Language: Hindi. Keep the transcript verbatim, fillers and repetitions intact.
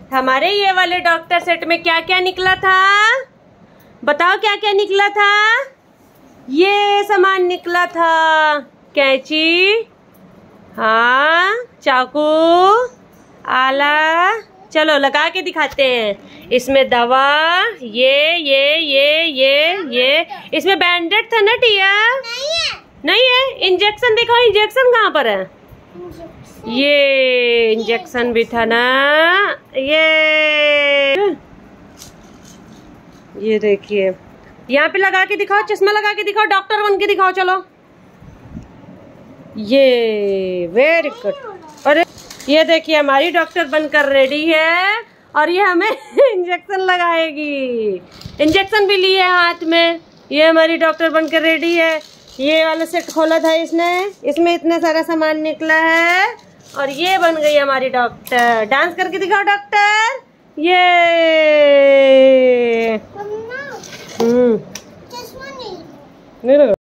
हमारे ये वाले डॉक्टर सेट में क्या क्या निकला था? बताओ क्या क्या निकला था? ये सामान निकला था। कैंची, हाँ, चाकू, आला। चलो लगा के दिखाते हैं। इसमें दवा, ये ये ये ये ये इसमें बैंडेड था ना टिया? नहीं है। नहीं है। इंजेक्शन दिखाओ, इंजेक्शन कहाँ पर है? ये इंजेक्शन भी था ना। ये ये देखिए, यहाँ पे लगा के दिखाओ, चश्मा लगा के दिखाओ, डॉक्टर बन के दिखाओ। चलो, ये वेरी गुड। अरे ये देखिए, हमारी डॉक्टर बनकर रेडी है और ये हमें इंजेक्शन लगाएगी। इंजेक्शन भी लिए हाथ में। ये हमारी डॉक्टर बनकर रेडी है। ये वाला सेट खोला था इसने, इसमें इतना सारा सामान निकला है और ये बन गई हमारी डॉक्टर। डांस करके दिखाओ डॉक्टर। ये हम्म नहीं लगा।